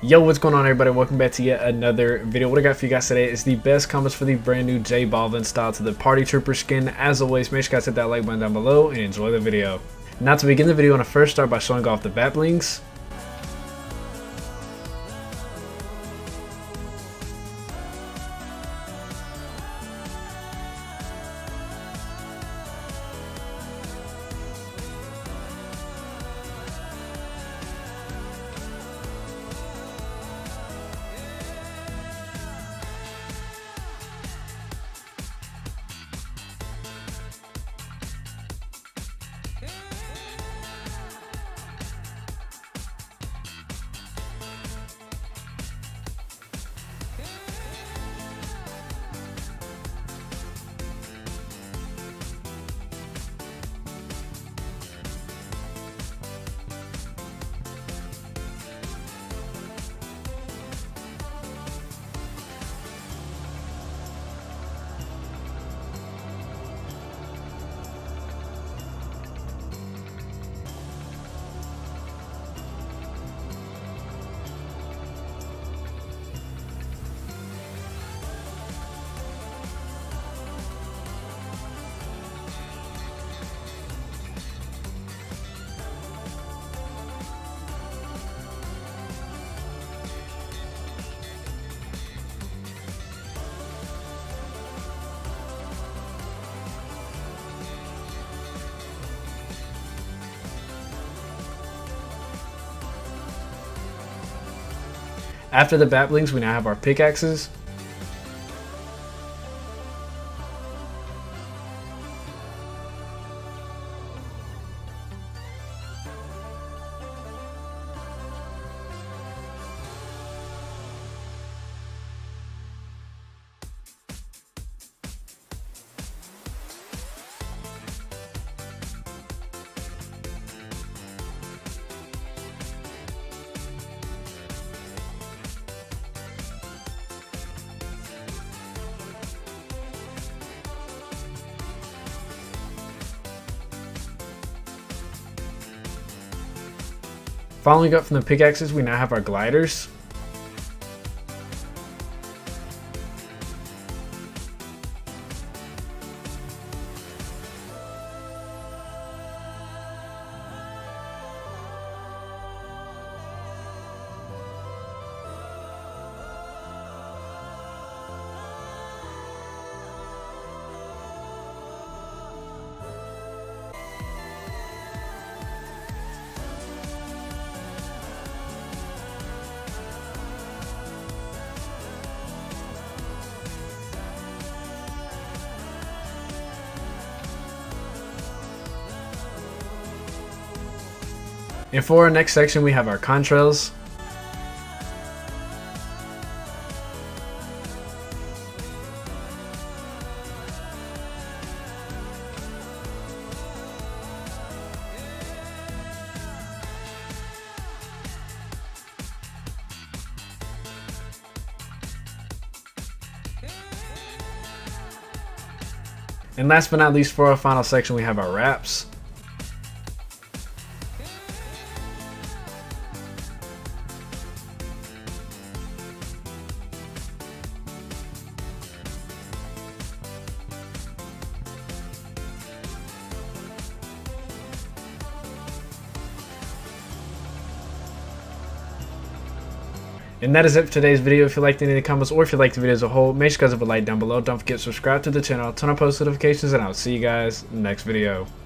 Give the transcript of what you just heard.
Yo, what's going on, everybody? Welcome back to yet another video. What I got for you guys today is the best combos for the brand new J Balvin style to the Party Trooper skin. As always, make sure you guys hit that like button down below and enjoy the video. Now, to begin the video, I want to first start by showing off the bat blings. After the bat blings, we now have our pickaxes. Following up from the pickaxes, we now have our gliders. And for our next section, we have our contrails. And last but not least, for our final section, we have our wraps. And that is it for today's video. If you liked any of the comments or if you liked the video as a whole, make sure you guys have a like down below. Don't forget to subscribe to the channel, turn on post notifications, and I'll see you guys in the next video.